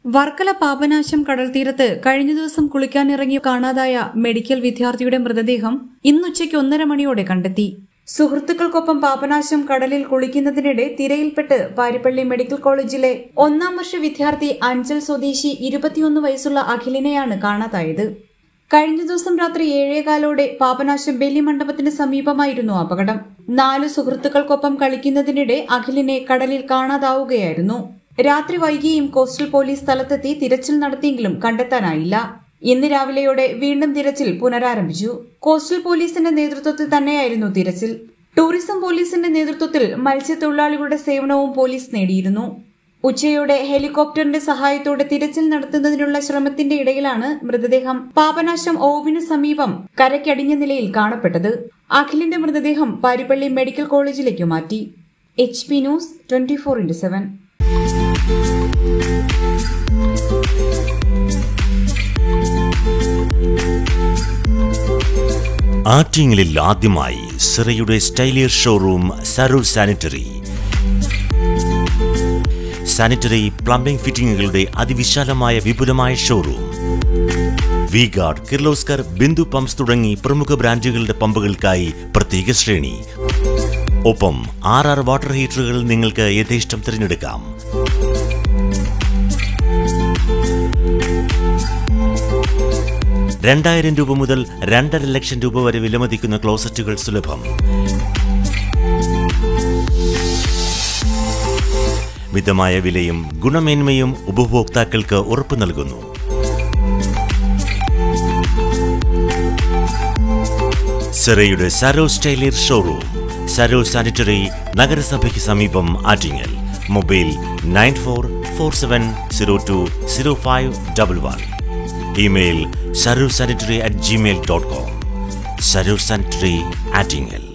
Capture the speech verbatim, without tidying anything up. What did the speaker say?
വർക്കല പാപനാശം കടൽത്തീരത്ത് കഴിഞ്ഞ ദിവസം കുളിക്കാനിറങ്ങി കാണാതായ മെഡിക്കൽ വിദ്യാർത്ഥിയുടെ മൃതദേഹം ഇന്നുച്ചയ്ക്ക് ഒന്നര മണിയോടെ കണ്ടെത്തി. സുഹൃത്തുക്കൾക്കൊപ്പം പാപനാശം കടലിൽ കുളിക്കുന്നതിനിടെ തിരയിൽപ്പെട്ട് പാരിപ്പള്ളി മെഡിക്കൽ കോളേജിലെ ഒന്നാം വർഷ വിദ്യാർത്ഥി അഞ്ചൽ സ്വദേശി ഇരുപത്തിയൊന്ന് വയസ്സുള്ള അഖിലിനെയാണ് കാണാതായത്. കഴിഞ്ഞ ദിവസം രാത്രി ഏഴേകാലോടെ പാപനാശം ബലി മണ്ഡപത്തിന് സമീപമായിരുന്നു അപകടം. നാലു സുഹൃത്തുക്കൾക്കൊപ്പം കളിക്കുന്നതിനിടെ അഖിലിനെ കടലിൽ കാണാതാവുകയായിരുന്നു. രാത്രി വൈകിയും കോസ്റ്റൽ പോലീസ് സ്ഥലത്തെത്തി തിരച്ചിൽ നടത്തിയെങ്കിലും കണ്ടെത്താനായില്ല. ഇന്ന് രാവിലെയോടെ വീണ്ടും തിരച്ചിൽ പുനരാരംഭിച്ചു. കോസ്റ്റൽ പോലീസിന്റെ നേതൃത്വത്തിൽ തന്നെയായിരുന്നു തിരച്ചിൽ. ടൂറിസം പോലീസിന്റെ നേതൃത്വത്തിൽ മത്സ്യത്തൊഴിലാളികളുടെ സേവനവും പോലീസ് നേടിയിരുന്നു. ഉച്ചയോടെ ഹെലികോപ്റ്ററിന്റെ സഹായത്തോടെ തിരച്ചിൽ നടത്തുന്നതിനുള്ള ശ്രമത്തിന്റെ ഇടയിലാണ് മൃതദേഹം പാപനാശം ഓവിനു സമീപം കരയ്ക്കടിഞ്ഞ നിലയിൽ കാണപ്പെട്ടത്. അഖിലിന്റെ മൃതദേഹം പാരിപ്പള്ളി മെഡിക്കൽ കോളേജിലേക്ക് മാറ്റി. H P news twenty four into seven. ആറ്റിങ്ങലിൽ ആദ്യമായി സിറയുടെ stylier showroom Saroor sanitary. Sanitary plumbing ഫിറ്റിംഗുകളുടെ അതിവിശാലമായ വിപുലമായ showroom. V guard, Kirloskar, Bindu pumps തുടങ്ങി പ്രമുഖ ബ്രാൻഡുകളുടെ പമ്പുകൾക്കായി പ്രത്യേക ശ്രേണി. ഒപ്പം ആർ ആർ വാട്ടർ ഹീറ്ററുകൾ നിങ്ങൾക്ക് യഥേഷ്ടം തിരഞ്ഞെടുക്കാം. രണ്ടായിരം രൂപ മുതൽ രണ്ടര ലക്ഷം രൂപ വരെ വിലമതിക്കുന്ന ക്ലോസറ്റുകൾ സുലഭം. മിതമായ വിലയും ഗുണമേന്മയും ഉപഭോക്താക്കൾക്ക് ഉറപ്പു നൽകുന്നു. സിറയുടെ Saroor stylier showroom, Saroor sanitary, നഗരസഭയ്ക്ക് സമീപം, Attingal. Mobile nine four four seven zero two zero five double one. Email Saroor sanitary at Gmail dot com. Saroor sanitary, Attingal.